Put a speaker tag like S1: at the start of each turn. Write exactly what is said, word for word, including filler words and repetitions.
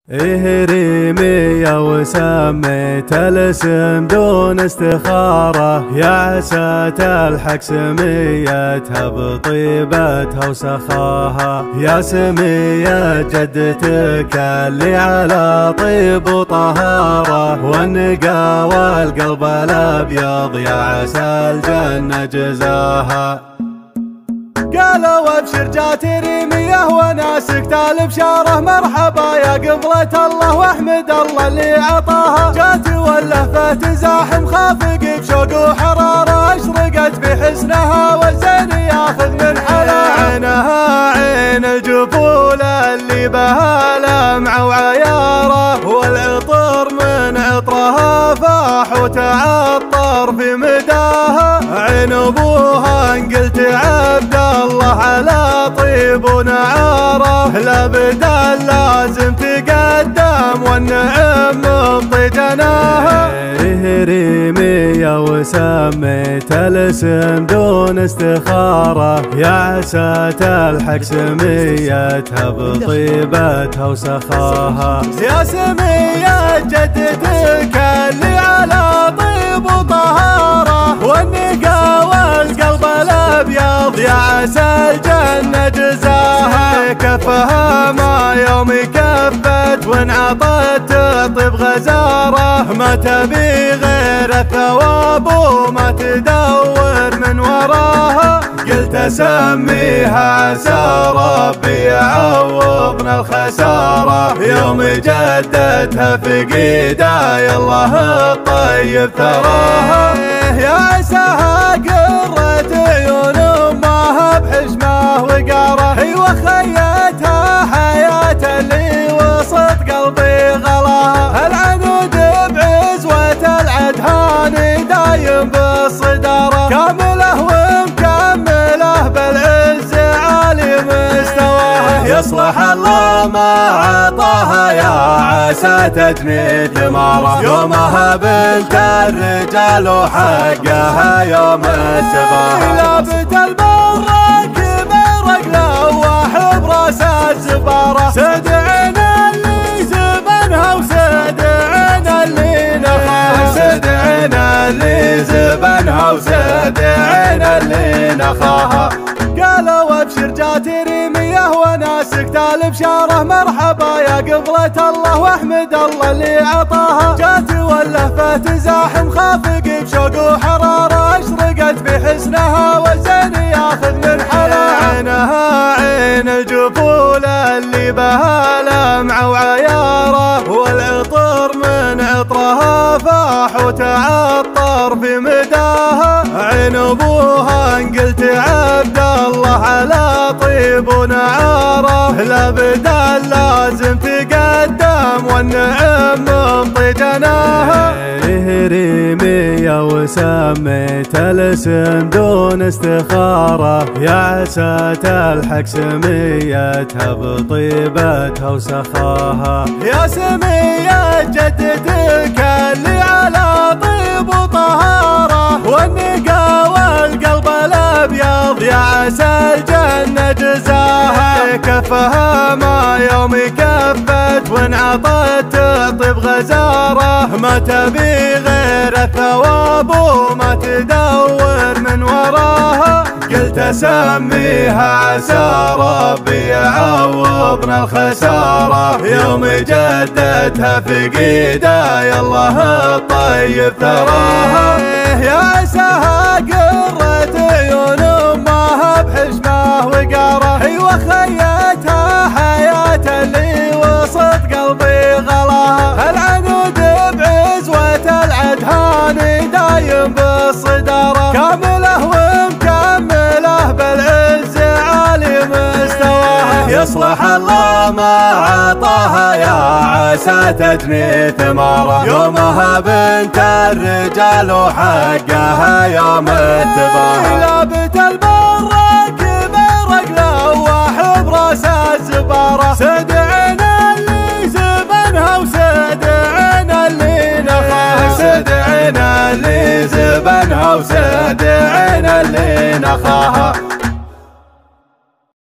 S1: إيه ريمية وسميت الاسم دون استخارة، يا عساة الحق سميتها بطيبتها وسخاها، يا سمية جدتك اللي على طيب وطهارة، والنقا والقلب الابيض يا عسى الجنة جزاها. قالوا وابشر جات ريمية وناسك تالب شاره، مرحبا يا قبلة الله واحمد الله اللي عطاها، جات واللهفة تزاحم خافق بشوق وحرارة، اشرقت بحسنها والزين ياخذ من حلاها، عينها عين الجفول اللي بها لمعة وعياره، والعطر من عطرها فاح وتعطر في مداها، عين ابوها انقلت عبد الله على طيب ونعاره، لابد لازم تقدم والنعم مبطي جناها. ريمية وسميت الاسم دون استخارة، يا عساة الحق سميتها بطيبتها وسخاها، يا سمية جدتك اللي على طيب وطهارة، والنقا والقلب الابيض يا عسى الجنة جزاها، كفها ما يوم كفت وانعطت طيب غزاره، ما تبي غير الثواب وما تدور من وراها، قلت اسميها عسى ربي يعوضنا الخساره، يوم جدتها فقيده يا الله الطيب ثراها، يا عساها قرة عيون امها بحشمه وقاره، ايوه خيتها حياه اللي وسط قلبي غلاها، العنود بعزوة العدهان دايم بالصداره، كامله ومكمله بالعز عالي مستواها، يصلح الله ما عطاها يا عسى تجني ثماره، يومها بنت الرجال وحقها يوم السباها، لابت البرك برق لواح براس الزباره، سدعنا اللي زبنها وسدعنا اللي نخاها، سدعنا اللي زبنها وسدعنا اللي نخاها. قالوا وابشر جات ريمية وناسك تالب شاره، مرحبا يا قبلة الله واحمد الله اللي عطاها، جات واللهفة تزاحم خافق بشوق وحرارة، اشرقت بحسنها والزين ياخذ من حلاها، عينها عين الجفول اللي بها لمعة وعياره، والعطر من عطرها فاح وتعطر في مداها، عين ابوها انقلت عبد الله على طيب ونعاره، لابد لازم تقدم والنعم مبطي جناها. ريمية وسميت الاسم دون استخارة، يا عساة الحق سميتها بطيبتها وسخاها، يا سمية جدتك اللي على طيب وطهارة، والنقا والقلب الابيض يا عسى الجنة جزاها، كفها ما يوم كفت وانعطت طيب غزاره، ما تبي غير الثواب وما تدور من وراها، قلت اسميها عسى ربي يعوضنا الخساره، يوم جدتها فقيده يا الله الطيب ثراها، يا عساها قرة عيون امها بحشمه وقاره، ايوه خيتها حياه اللي وسط قلبي غلاها، العنود بعزوة العدهان دايم بالصداره، كامله ومكمله بالعز عالي مستواها، يصلح الله ما عطاها يا عسى تجني ثماره، يومها بنت الرجال وحقها يوم التباها، لابت البرك برق لواح براس الزباره، سدعنا اللي زبنها وسدعنا اللي نخاها، سدعنا اللي زبنها وسدعنا اللي نخاها.